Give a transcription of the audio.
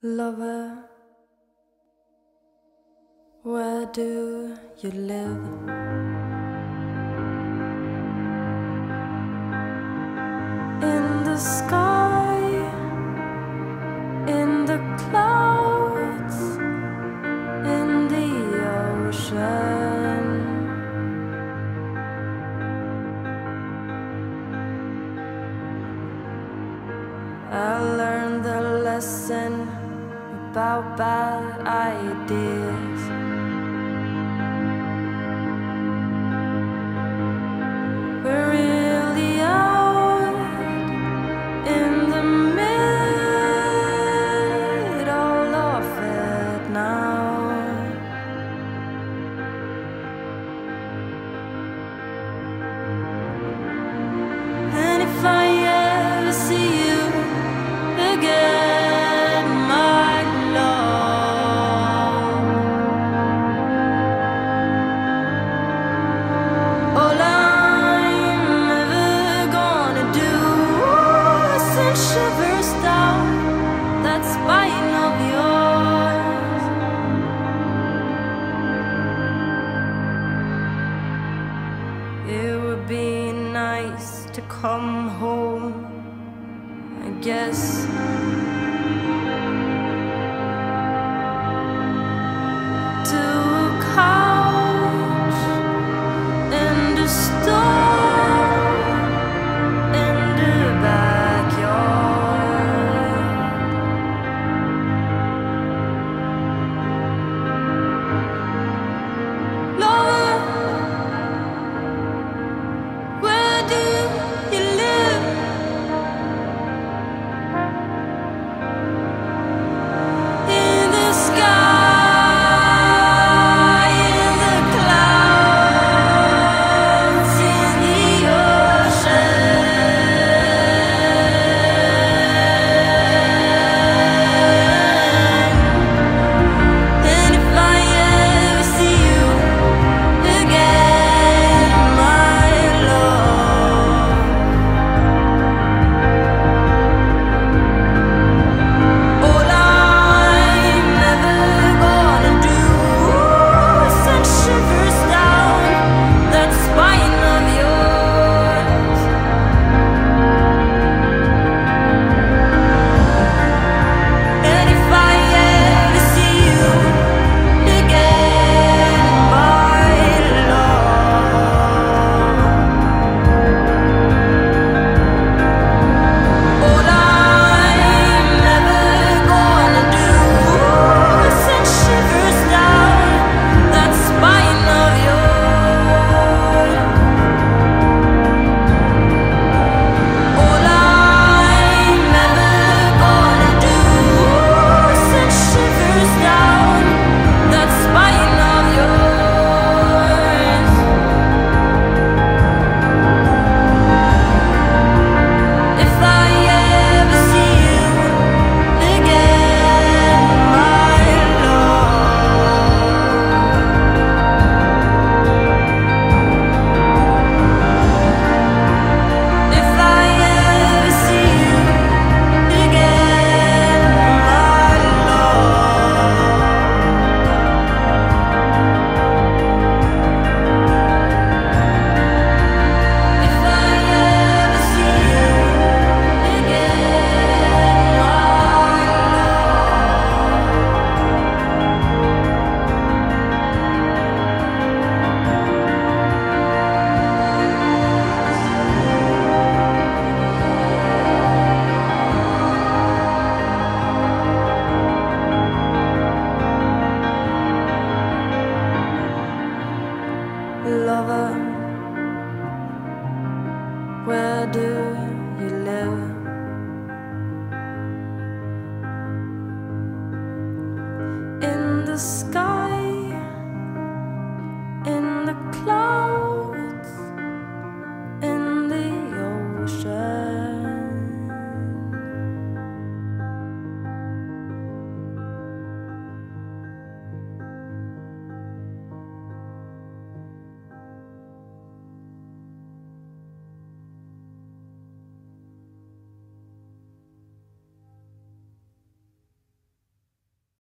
Lover, where do you live? In the sky, in the clouds, in the ocean. I learned the lesson about bad ideas. We're really out in the middle of it now. And if I ever see you again, my love, all I'm ever gonna do is send shivers down that spine of yours. It would be nice to come home, I guess.